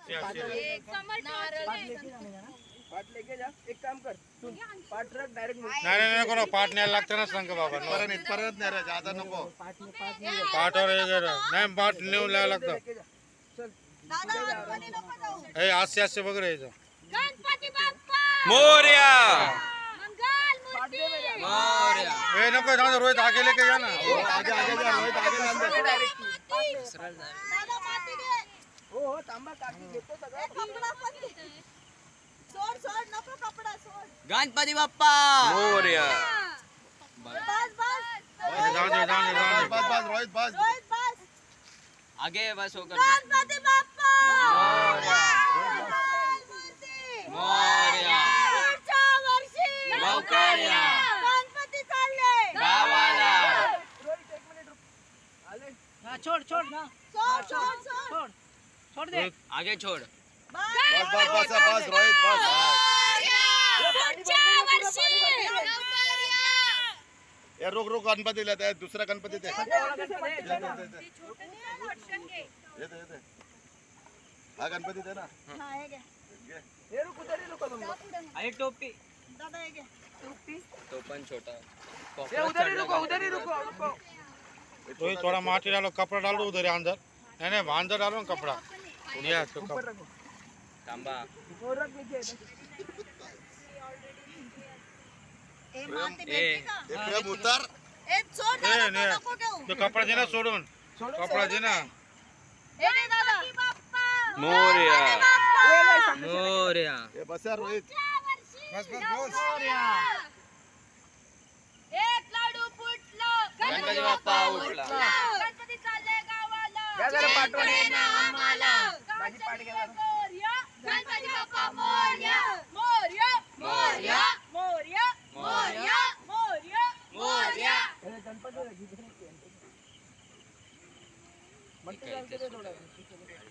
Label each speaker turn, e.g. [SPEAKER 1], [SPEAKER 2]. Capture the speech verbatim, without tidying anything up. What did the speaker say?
[SPEAKER 1] पाट लेके जा, एक काम कर, पाट रख डायरेक्ट.
[SPEAKER 2] नाही नाही नको ना, पाट न्यायला लागतं ना संघ बाबा.
[SPEAKER 3] परत परत नाही रे, जाता नको.
[SPEAKER 2] पाटावर नाही, पाट नेऊन लावायला लागतं. हे आस्ते आस्ते बघ रे.
[SPEAKER 4] गणपती बाप्पा
[SPEAKER 5] मोरया.
[SPEAKER 4] मोरया.
[SPEAKER 2] हे नको जाऊ, रोहित आगे लेके जा ना.
[SPEAKER 3] आगे आगे जा, रोहित आगे जा.
[SPEAKER 1] हो हो थांबा, काकी घेतो सगळं.
[SPEAKER 4] सोड सोड नको कपडा सोड.
[SPEAKER 5] गणपती बाप्पा मोरया.
[SPEAKER 4] बस बस.
[SPEAKER 2] जाऊ दे जाऊ दे जाऊ दे.
[SPEAKER 3] बस बस रोहित बस.
[SPEAKER 4] रोहित बस.
[SPEAKER 5] आगे बस होकर
[SPEAKER 4] गणपती बाप्पा
[SPEAKER 5] मोरया. मोरया.
[SPEAKER 4] पुढच्या वर्षी
[SPEAKER 5] लवकर या.
[SPEAKER 4] गणपती चालले
[SPEAKER 5] गावाला.
[SPEAKER 1] रोहित एक मिनिट रुक. आले.
[SPEAKER 6] छोड़ छोड़ ना
[SPEAKER 4] सोड सोड सोड.
[SPEAKER 6] छोड़ छोड़ दे.
[SPEAKER 5] आगे छोड़.
[SPEAKER 3] बस बस बस बस रोहित बस.
[SPEAKER 4] पुढच्या वर्षी
[SPEAKER 3] ये रुक रुक, गणपती लेते हैं, दूसरा गणपती दे. ये दे ये दे. हा गणपती दे ना.
[SPEAKER 4] हां हे घे.
[SPEAKER 1] हे रुक, उधर ही रुको तुम लोग.
[SPEAKER 5] अरे टोपी.
[SPEAKER 4] दादा हे घे. टोपी.
[SPEAKER 5] तो पण छोटा.
[SPEAKER 1] ये उधर ही रुको, उधर ही रुको, रुको.
[SPEAKER 2] रोहित थोड़ा माटी डालो, कपड़ा डालो उधर अंदर. नहीं नहीं अंदर डालो ना कपड़ा. ये तो
[SPEAKER 1] ऊपर रखो.
[SPEAKER 5] तांबा.
[SPEAKER 1] वो रख नीचे.
[SPEAKER 4] ए माती
[SPEAKER 5] ए.
[SPEAKER 4] भेटली का?
[SPEAKER 3] ये प्रेम उतर.
[SPEAKER 4] ए सोड
[SPEAKER 2] नाही,
[SPEAKER 4] दादा
[SPEAKER 2] नाही.
[SPEAKER 4] नको ठेवू.
[SPEAKER 2] तो कपड़ा दे ना सोडून. कपड़ा दे ना.
[SPEAKER 4] हे घे दादा.
[SPEAKER 5] मोरया. मोरया.
[SPEAKER 3] ये बस यार रोहित.
[SPEAKER 2] बस बस बस.
[SPEAKER 4] एक लाडू फुटलो.
[SPEAKER 5] गणपती बाप्पा उठला.
[SPEAKER 4] गणपती चालले गावाला.
[SPEAKER 1] या जरा पाठवून.
[SPEAKER 4] ना आम्हाला.
[SPEAKER 1] माझी पाठ घ्या जरा.
[SPEAKER 4] मोरया. गणपती बाप्पा मोरया. मोरया. मोरया. मोरया. मोरया. मोरया. मोरया.
[SPEAKER 1] अरे गणपती. मग ते जाऊ दे थोडं.